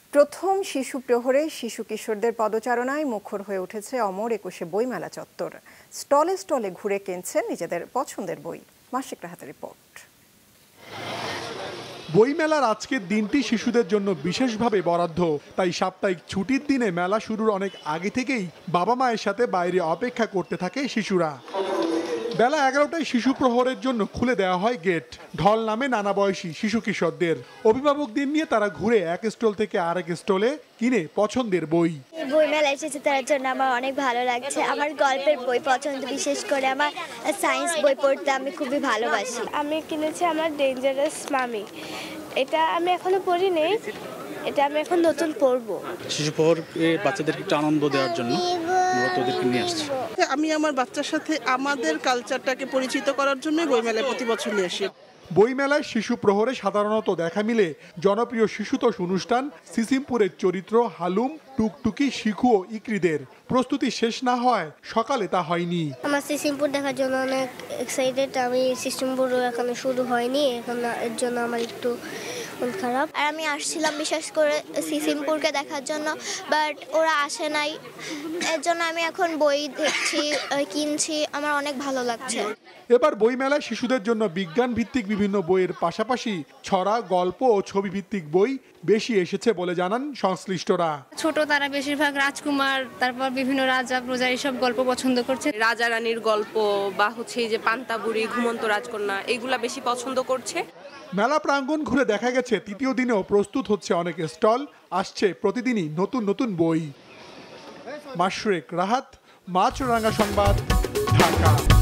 প্রথম শিশু প্রহরে শিশু কিশোরদের পদচারণায় মুখর হয়ে উঠেছে অমর একুশে বইমেলা চত্বর। স্টলে স্টলে ঘুরে কিনছেন নিজেদের পছন্দের বই। মাসিকরা হাতে রিপোর্ট। বইমেলার আজকের দিনটি শিশুদের জন্য বিশেষভাবে বরাদ্দ। তাই সাপ্তাহিক ছুটির দিনে মেলা শুরুর অনেক আগে থেকেই বাবা মায়ের সাথে বাইরে অপেক্ষা করতে থাকে শিশুরা। বেলা 11টায় শিশু প্রহরের জন্য খুলে দেওয়া হয় গেট। ঢল নামে নানা বয়সী শিশু কিশোরদের। অভিভাবকদের নিয়ে তারা ঘুরে এক স্টল থেকে আরেক স্টলে কিনে পছন্দের বই। বইমেলা এসেছে তার জন্য আমার অনেক ভালো লাগছে। আমার গল্পের বই পছন্দ, বিশেষ করে আমার সায়েন্স বই পড়তে আমি খুবই ভালোবাসি। আমি কিনেছি আমার ডেঞ্জারাস মামি। এটা আমি এখনো পড়িনি, এটা আমি এখন নতুন পড়বো। শিশু প্রহরকে বাচ্চাদেরকে একটু আনন্দ দেওয়ার জন্য মূলত ওদেরকে নিয়ে আসছি। আমি আমার বাচ্চার সাথে আমাদের কালচারটাকে পরিচিত করার জন্য বইমেলায় প্রতি বছর নিয়ে আসি। বইমেলায় শিশু প্রহরে সাধারণত দেখা মিলে জনপ্রিয় শিশুতোষ অনুষ্ঠান সিসিমপুরের চরিত্র হালুম, টুকটুকি, শিখু ও ইকরিদের। প্রস্তুতি শেষ না হয় সকালে তা হয়নি। আমার সিসিমপুর দেখার জন্য অনেক এক্সাইটেড। আমি সিসিমপুরও এখনো শুরু হয়নি, এখন এর জন্য আমার একটু খারাপ। আর আমি আসছিলাম বিশেষ করে সিসিমপুরকে দেখার জন্য, বাট ওরা আসে নাই। এর জন্য আমি এখন বই দেখছি, কিনছি, আমার অনেক ভালো লাগছে। এবার বইমেলায় শিশুদের জন্য বিজ্ঞান ভিত্তিক বিভিন্ন বইয়ের পাশাপাশি ছড়া, গল্প ও ছবি ভিত্তিক বই বেশি এসেছে বলে জানান সংশ্লিষ্টরা। ছোট তারা বেশিরভাগ রাজকুমার, তারপর বিভিন্ন রাজা প্রজা এইসব গল্প পছন্দ করছে। রাজা রানীর গল্প বা এই যে পান্তাবুড়ি, ঘুমন্ত রাজকন্যা, এগুলা বেশি পছন্দ করছে। মেলা প্রাঙ্গণ ঘুরে দেখা গেছে তৃতীয় দিনেও প্রস্তুত হচ্ছে অনেক স্টল। আসছে প্রতিদিনই নতুন নতুন বই। মাশরুক রাহাত, মাছরাঙ্গা সংবাদ, ঢাকা।